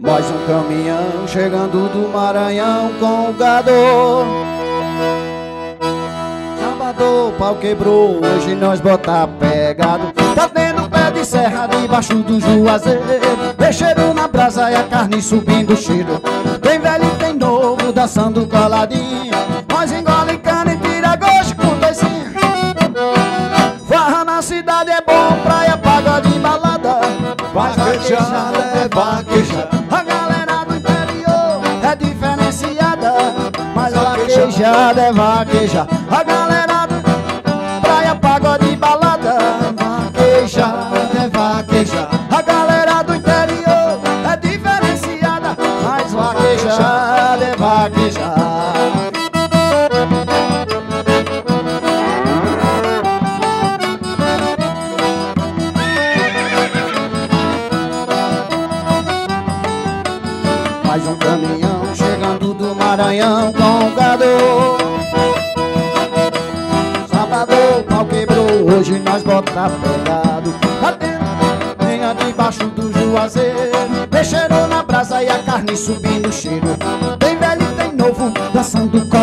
Mais um caminhão chegando do Maranhão com o gado. Sábado o pau quebrou, hoje nós botar pegado. Tá tendo pé de serra debaixo do Juazeiro. Peixeiro na brasa e a carne subindo o cheiro. Tem velho e tem novo dançando coladinho. Nós engole cana e tira gosto com doisinho. Farra na cidade é bom, praia, pagode e balada. Vaquejada é vaquejada. A galera do interior é diferenciada, mas vaquejada é vaquejada. A galera do praia, pagode e balada. Vaquejada é vaquejada. A galera do interior é diferenciada, mas vaquejada é vaquejada. Mais um caminhão chegando do Maranhão com o gado. Sábado o pau quebrou, hoje nós botar pegado. Venha debaixo do Juazeiro. Peixeiro na brasa e a carne subindo o cheiro. Tem velho e tem novo dançando com